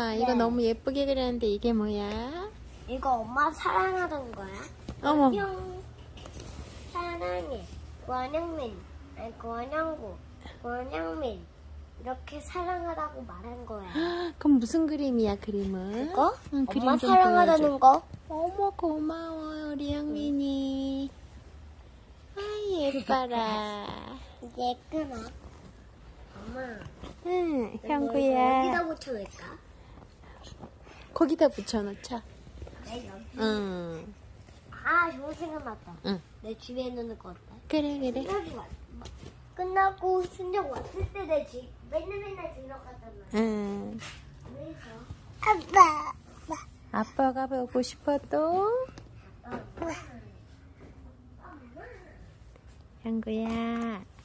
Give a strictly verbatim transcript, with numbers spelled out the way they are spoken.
우와, 이거 네. 너무 예쁘게 그렸는데 이게 뭐야? 이거 엄마 사랑하던 거야? 어머. 뿅. 사랑해. 권영민. 아니, 권영구. 권영민. 이렇게 사랑하라고 말한 거야. 그럼 무슨 그림이야, 그림은? 이거? 응, 엄마 그림 좀 사랑하다는 보여줘. 거? 어머, 고마워요, 우리 영민이. 아이, 예뻐라. 이제 끊어. 엄마. 응, 이거 형구야. 여기다 붙여놓을까? 거기다 붙여놓자. 네, 여기. 응, 아, 좋은 생각 났다. 응. 내 집에 놓는 거 어때? 그래, 그래. 여기 왔. 끝나고 순정 왔을 때 내 집 맨날 맨날 들어갔단 말이야. 응. 그래서 아빠. 아빠가 보고 싶어 또? 형구야.